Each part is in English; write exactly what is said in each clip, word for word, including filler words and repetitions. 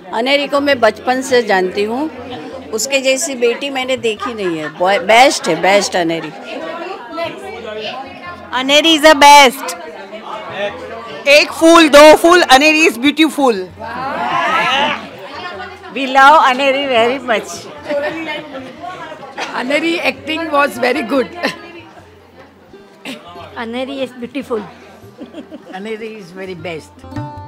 अनेरी को मैं बचपन से जानती हूँ, उसके जैसी बेटी मैंने देखी नहीं है। बेस्ट है, best Aneri. Aneri is the best. एक फूल दो फूल, Aneri is beautiful. We love Aneri very much. Aneri acting was very good. Aneri is beautiful. Aneri is very best.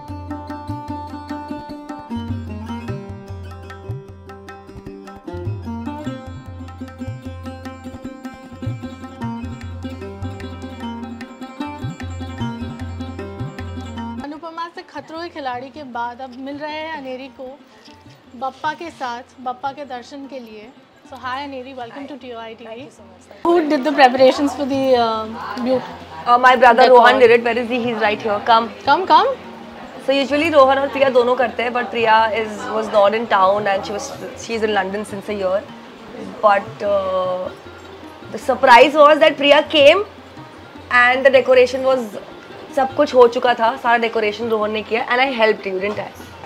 Anupama से खतरों के खिलाड़ी के बाद अब मिल रहे हैं अनेरी को बप्पा के साथ, बप्पा के दर्शन के लिए। So hi Anery, welcome hi. to T O I T V. Thank you so much. Who did the preparations for the uh, beaut? Uh, my brother decor. Rohan did it. Where is he? He's right here. Come. Come, come. So usually Rohan और Priya दोनों करते हैं, but Priya is was not in town and she was she's in London since a year. But uh, the surprise was that Priya came and the decoration was सब कुछ हो चुका था, सारा decoration रोहन ने किया and I helped you, didn't I?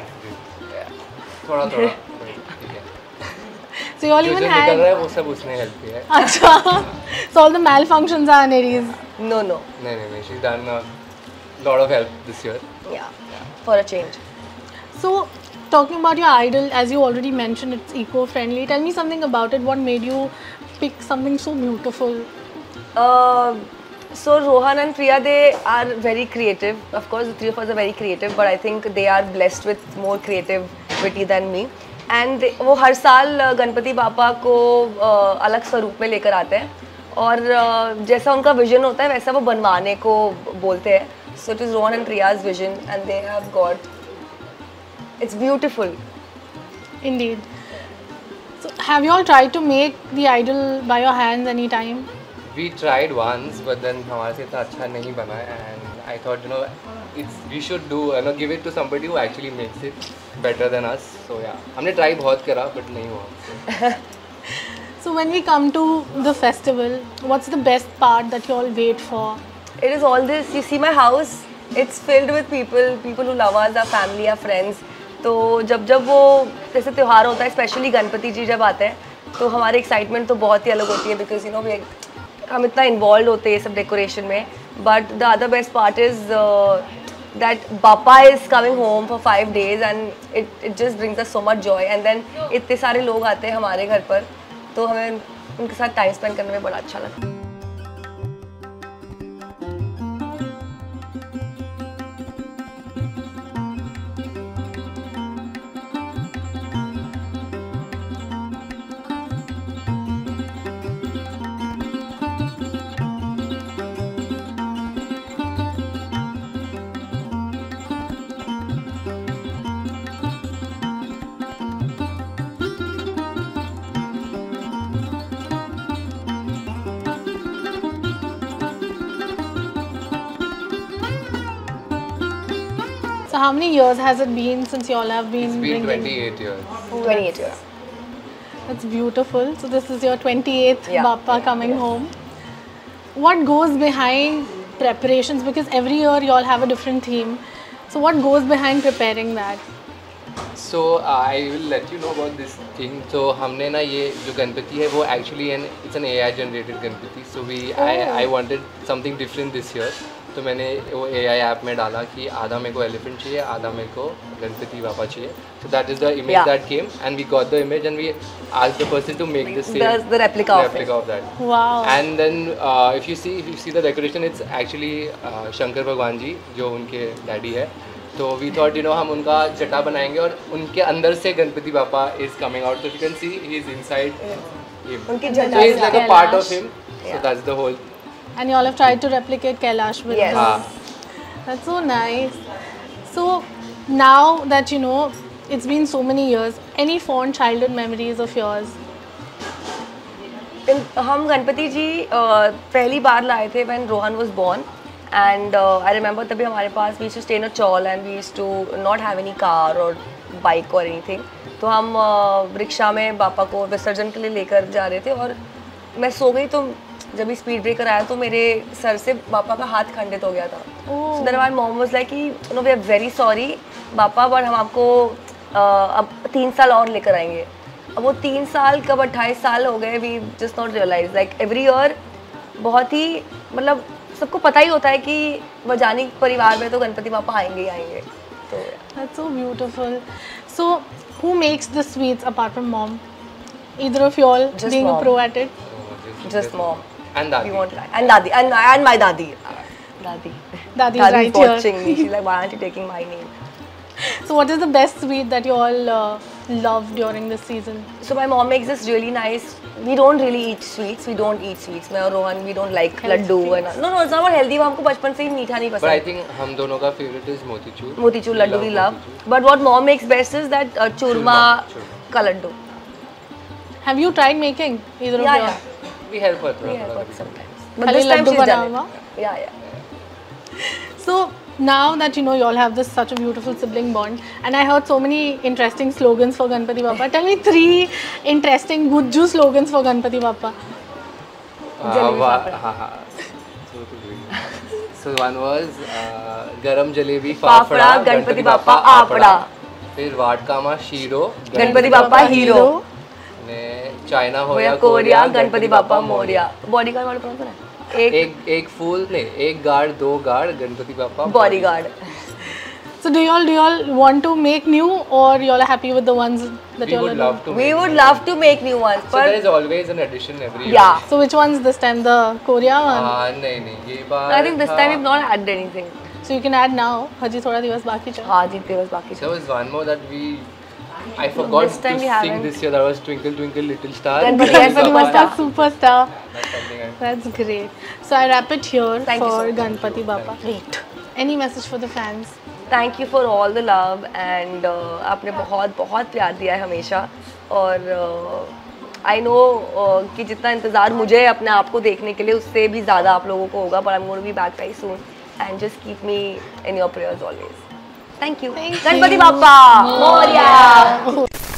थोड़ा थोड़ा। So you all even had. निकल रहा है वो सब उसने help किया है। अच्छा। So all the malfunctions are Anery's. No no. नहीं नहीं नहीं, she's done a lot of help this year. Yeah. For a change. So talking about your idol, as you already mentioned, it's eco-friendly. Tell me something about it. What made you pick something so beautiful? Uh, so Rohan and Priya, they are very creative. Of course, the three of us are very creative, but I think they are blessed with more creativity than me. And वो हर साल गणपति बापा को uh, अलग स्वरूप में लेकर आते हैं और uh, जैसा उनका विजन होता है वैसा वो बनवाने को बोलते हैं. So it is Rohan and Priya's vision and they have got it's beautiful. Indeed. So have you all tried to make the idol by your hands any time? We tried once, but then हमारे से इतना अच्छा नहीं बना and I thought you know it's we should do you know give it to somebody who actually makes it better than us. So yeah, हमने try बहुत करा but नहीं हुआ. So when we come to the festival, what's the best part that you all wait for? It is all this. You see my house. It's filled with people, people who love us, our family, our friends. तो जब जब वो जैसे त्यौहार होता है, specially Ganpati जी जब आते हैं, तो हमारी एक्साइटमेंट तो बहुत ही अलग होती है बिकॉज यू नो हम इतना इन्वॉल्व होते हैं ये सब डेकोरेशन में. But the other best part is that Bappa is coming home for five days and it it just brings us so much joy. And then इतने सारे लोग आते हैं हमारे घर पर, तो हमें उनके साथ टाइम स्पेंड करने में बड़ा अच्छा लगता है. So how many years has it been since you all have been? It's been twenty-eight years. Oh, twenty-eight years. That's beautiful. So this is your twenty-eighth Yeah. Bappa coming home. What goes behind preparations? Because every year you all have a different theme. So what goes behind preparing that? So uh, I will let you know about this thing. So हमने ना ये जो गणपति है वो actually an it's an A I generated Ganpati. So we Oh. I I wanted something different this year. तो मैंने वो A I app में डाला कि आधा मेरे को एलिफेंट चाहिए, आधा मेरे को गणपति बापा चाहिए. So that is the image Yeah. that came and we got the image and we asked the person to make the same The, the replica, replica of it. of that. Wow. And then uh, if you see if you see the decoration, it's actually uh, Shankar भगवान जी जो उनके daddy है. तो we thought you know हम उनका जटा बनाएंगे और उनके अंदर से Ganpati Bappa is coming out. तो you can see he is inside him. उनकी So जटा he is like a part of him. So Yeah. that's the whole. And you all have tried to replicate Kailash with Yes. this. हाँ. That's so nice. So now that you know it's been so many years, any fond childhood memories of yours? In, हम गणपति जी uh, पहली बार लाए थे when Rohan was born. And uh, I remember तभी हमारे पास we used to stay in a chawl and we used to not have any car or bike or anything. तो हम uh, rickshaw में पापा को विसर्जन के लिए लेकर जा रहे थे और मैं सो गई. तो जब भी स्पीड ब्रेकर आया तो मेरे सर से पापा का हाथ खंडित हो गया था. Oh. So then my mom was like कि you know we are very sorry पापा, but हम आपको अब तीन साल और लेकर आएंगे। अब वो तीन साल कब अट्ठाईस साल हो गए, we just not realize like every year बहुत ही मतलब सबको पता ही होता है कि वजानी परिवार में तो गणपति पापा आएंगे ही आएंगे। तो That's so beautiful. So who makes the sweets apart from mom? Either of you all Just being mom. a pro at it? just mom. And Dadi. We won't lie. And Dadi. And, and my Dadi. Dadi. Dadi is Dadi right is here. watching me. She's like, why aren't you taking my name? So what is the best sweet that you all uh, love during this season? So my mom makes this really nice. We don't really eat sweets. We don't eat sweets. मैं और Rohan we don't like laddu and no no it's not about healthy. वो हमको बचपन से ही मीठा नहीं पसंद. But I think हम दोनों का favorite is motichur. Motichoor laddu we love. But what mom makes best is that uh, churma का laddu. Have you tried making either Yeah of you? yeah. We help her We थोड़ा help थोड़ा. her sometimes. But खाली this time laddu she's done बनावा? it. Yeah yeah. So now that you know you all have this such a beautiful sibling bond, and I heard so many interesting slogans for Ganpati Bappa. Tell me three interesting Gujju slogans for Ganpati Bappa. Uh, wa- हाँ हाँ. So to do. So one was uh, garam jalebi fafda Ganpati Bappa आपड़ा. फिर वाटकामा शीरो Ganpati Bappa hero. ने China हो होया या कोरिया गणपति बाप्पा मोरिया. बॉडीगार्ड वाला कौन सा है? एक एक एक फूल नहीं एक गार्ड दो guard Ganpati Bappa bodyguard. So do you all do you all want to make new, or you all are happy with the ones that We you all would are love doing? to. We make would new. love to make new ones, So there but is always an addition every year. yeah. So which ones this time? The Korea one. हाँ नहीं नहीं ये बार I think this time we've not added anything. So you can add now. Haji thoda divas baki cha. हाँ जी दिवस बाकी. There was one more that we I forgot This time to we sing haven't. this year. That was Twinkle Twinkle Little Star. Ganpati Ganpati Bappa Bappa. Superstar. That's something I- That's great. So I wrap it here Thank you for so much. Ganpati Bappa. Great. Any message for the fans? Thank you for all the love and uh, आपने बहुत बहुत प्यार दिया है हमेशा और आई uh, no uh, कि जितना इंतज़ार मुझे अपने आप को देखने के लिए उससे भी ज़्यादा आप लोगों को होगा. But I'm going to be back very soon and just keep me in your prayers always. Thank you. Thank Ganpati you. Bappa Morya.